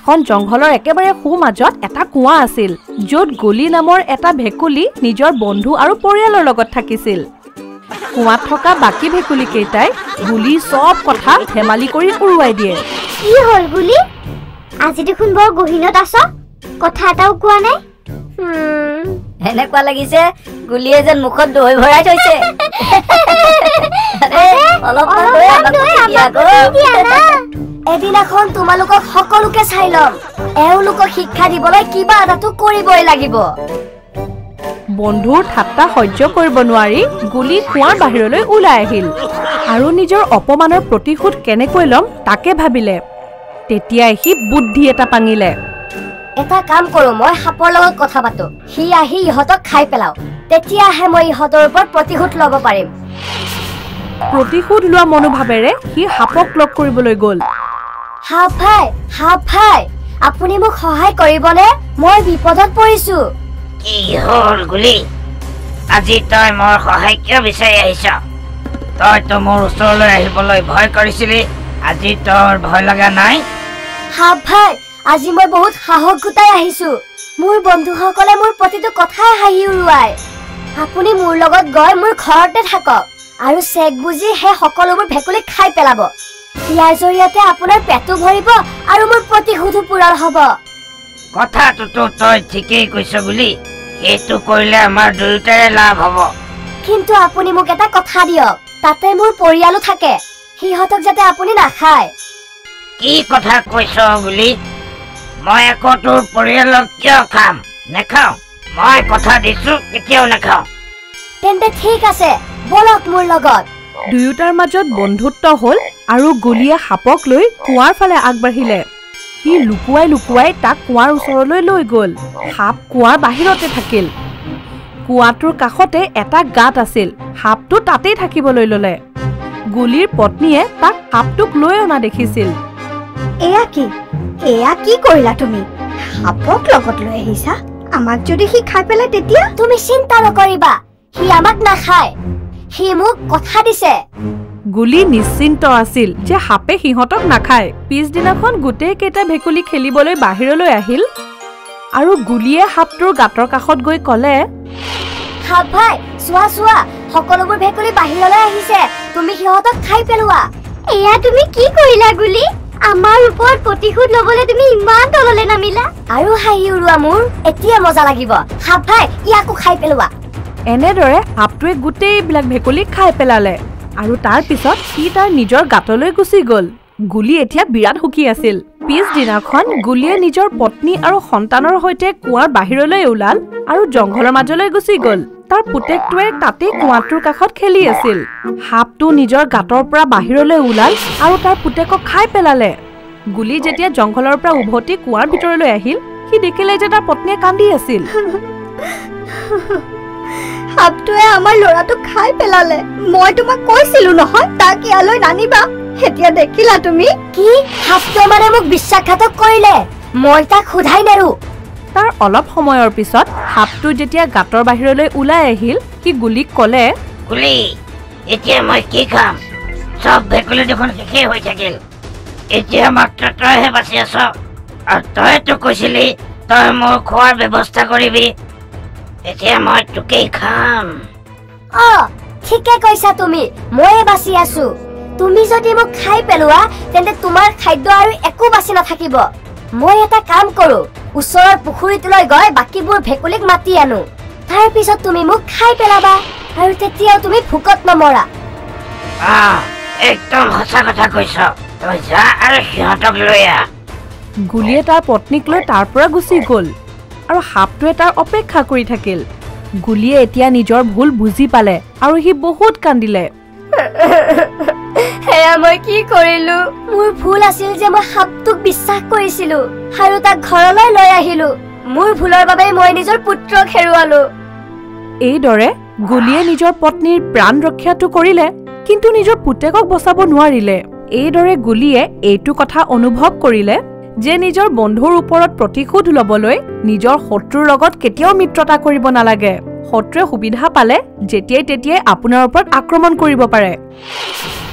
এখন জংঘলৰ একেবাৰে সোঁমাজত এটা কুঁৱা আছিল য'ত গুলি নামৰ এটা ভেকুলী নিজৰ বন্ধু আৰু পৰিয়ালৰ লগত থাকিছিল কুঁৱাত থকা বাকী ভেকুলী কেইটাই গুলি সব কথা ধেমালি কৰি উৰুৱাই দিয়ে কি হ'ল গুলি আজি দেখোন বৰ গহীনত আছ কথা এটাও কোৱা নাই এনেকুৱা লাগিছে গুলিয়ে যেন মুখত দৈ ভৰাই থৈছে এদিনাখন তোমালোকক সকলোকে চাই ল'ম এওঁলোকক শিক্ষা দিবলৈ কিবা এটাটো কৰিবই লাগিব বন্ধুৰ ঠাট্টা সহ্য কৰিব নোৱাৰি গুলি কুঁৱাৰ বাহিৰলৈ ওলাই আহিল আৰু নিজৰ অপমানৰ প্ৰতিশোধ কেনেকৈ ল'ম তাকে ভাবিলে তেতিয়াই সি বুদ্ধি এটা পাঙিলে এটা কাম কৰো মই সাপৰ লগত কথা পাতো সি আহি ইহঁতক খাই পেলাও তেতিয়াহে মই ইহঁতৰ ওপৰত প্ৰতিশোধ ল'ব পাৰিম প্ৰতিশোধ লোৱা মনোভাৱেৰে সি সাপক লগ কৰিবলৈ গ'ল সাপ ভাই আপুনি মোক সহায় কৰিবনে মই বিপদত পৰিছো কি হ'ল গুলি আজি তই মোৰ সহায় কিয় বিচাৰি আহিছ তইতো মোৰ ওচৰলৈ আহিবলৈ ভয় কৰিছিলি আজি তোৰ ভয় লগা নাই সাপ ভাই আজি মই বহুত সাহস গোটাই আহিছো মোৰ বন্ধুসকলে মোৰ প্ৰতিটো কথাই হাঁহি উৰুৱাই আপুনি মোৰ লগত গৈ মোৰ ঘৰতে থাকক আৰু চেক বুজি সেই সকলোবোৰ ভেকুলীক খাই পেলাব ইয়াৰ জৰিয়তে আপোনাৰ পেটটো ভৰিব আৰু মোৰ প্ৰতিশোধো পূৰণ হ'ব কথাটোতো তই ঠিকেই কৈছ গুলি এইটো কৰিলে আমাৰ দুয়োটাৰে লাভ হ'ব কিন্তু আপুনি মোক এটা কথা দিয়ক তাতে মোৰ পৰিয়ালো থাকে সিহঁতক যাতে আপুনি নাখায় কি কথা কৈছ গুলি মই আকৌ তোৰ পৰিয়ালক কিয় খাম নেখাওঁ মই কথা দিছো কেতিয়াও নাখাওঁ তেন্তে ঠিক আছে বলক মোৰ লগত দুয়োটাৰ মাজত বন্ধুত্ব হ'ল আৰু গুলিয়ে সাপক লৈ কুঁৱাৰ ফালে আগবাঢ়িলে সি লুকুৱাই তাক কুঁৱাৰ ওচৰলৈ লৈ গ'ল সাপ কুঁৱাৰ বাহিৰতে থাকিল কুঁৱাটোৰ কাষতে এটা গাঁত আছিল সাপটো তাতেই থাকিবলৈ ল'লে গুলিৰ পত্নীয়ে তাক সাপটোক লৈ অনা দেখিছিল এয়া কি কৰিলা তুমি সাপক লগত লৈ আহিছা আমাক যদি সি খাই পেলাই তেতিয়া তুমি চিন্তা নকৰিবা সি আমাক নাখায় সি মোক কথা দিছে গুলি নিশ্চিন্ত আছিল যে সাপে সিহঁতক নাখায় পিছদিনাখন গোটেই কেইটা ভেকুলী খেলিবলৈ বাহিৰলৈ আহিল আৰু গুলিয়ে সাপটোৰ গাঁতৰ কাষত গৈ ক'লে সাপ ভাই চোৱা সকলোবোৰ ভেকুলী বাহিৰলৈ আহিছে তুমি সিহঁতক খাই পেলোৱা এয়া তুমি কি কৰিলা গুলি আমাৰ ওপৰত প্ৰতিশোধ ল'বলৈ তুমি ইমান তললৈ নামিলা আৰু হাঁহি উৰুৱা মোৰ এতিয়া মজা লাগিব সাপ ভাই ইয়াকো খাই পেলোৱা এনেদৰে সাপটোৱে গোটেইবিলাক ভেকুলীক খাই পেলালে আৰু তাৰ পিছত সি তাৰ নিজৰ গাঁতলৈ গুচি গ'ল গুলি এতিয়া বিৰাট সুখী আছিল পিছদিনাখন গুলিয়ে নিজৰ পত্নী আৰু সন্তানৰ সৈতে কুঁৱাৰ বাহিৰলৈ ওলাল আৰু জংঘলৰ মাজলৈ গুচি গ'ল তাৰ পুতেকটোৱে তাতেই কুঁৱাটোৰ কাষত খেলি আছিল সাপটো নিজৰ গাঁতৰ পৰা বাহিৰলৈ ওলাল আৰু তাৰ পুতেকক খাই পেলালে গুলি যেতিয়া জংঘলৰ পৰা উভতি কুঁৱাৰ ভিতৰলৈ আহিল সি দেখিলে যে তাৰ পত্নীয়ে কান্দি আছিল সাপটোৱে আমাৰ ল'ৰাটোক খাই পেলালে মই তোমাক কৈছিলো নহয় তাক ইয়ালৈ নানিবা এতিয়া দেখিলা তুমি কি সাপটোৱে মানে মোক বিশ্বাসঘাতক কৰিলে মই তাক সোধাই নেৰো তাৰ অলপ সময়ৰ পিছত সাপটো যেতিয়া গাঁতৰ বাহিৰলৈ ওলাই আহিল সি গুলিক ক'লে গুলি এতিয়া মই কি খাম চব ভেকুলী দেখোন শেষেই হৈ থাকিল এতিয়া মাত্ৰ তইহে বাচি আছ আৰু তইতো কৈছিলি তই মোৰ খোৱাৰ ব্যৱস্থা কৰিবি এতিয়া মই তোকেই খাম ঠিকে কৈছা তুমি ময়ে বাচি আছো তুমি যদি মোক খাই পেলোৱা তেন্তে তোমাৰ খাদ্য আৰু একো বাচি নাথাকিব মই এটা কাম কৰো ওচৰৰ পুখুৰীটোলৈ গৈ বাকীবোৰ ভেকুলীক মাতি আনো তাৰ পিছত তুমি মোক খাই পেলাবা আৰু তেতিয়াও তুমি ভোকত নমৰা একদম সঁচা কথা কৈছ তই যা আৰু সিহঁতক লৈ আহ গুলিয়ে তাৰ পত্নীক লৈ তাৰ পৰা গুচি গ'ল আৰু সাপটোৱে তাৰ অপেক্ষা কৰি থাকিল গুলিয়ে এতিয়া নিজৰ ভুল বুজি পালে আৰু সি বহুত কান্দিলে হেয়া মই কি কৰিলো মোৰ ভুল আছিল যে মই সাপটোক বিশ্বাস কৰিছিলো আৰু তাক ঘৰলৈ লৈ আহিলো মোৰ ভুলৰ বাবে মই নিজৰ পুত্ৰক হেৰুৱালো এইদৰে গুলিয়ে নিজৰ পত্নীৰ প্ৰাণ ৰক্ষাটো কৰিলে কিন্তু নিজৰ পুতেকক বচাব নোৱাৰিলে এইদৰে গুলিয়ে এইটো কথা অনুভৱ কৰিলে যে নিজৰ বন্ধুৰ ওপৰত প্ৰতিশোধ ল'বলৈ নিজৰ শত্ৰুৰ লগত কেতিয়াও মিত্ৰতা কৰিব নালাগে শত্ৰুৱে সুবিধা পালে যেতিয়াই তেতিয়াই আপোনাৰ ওপৰত আক্ৰমণ কৰিব পাৰে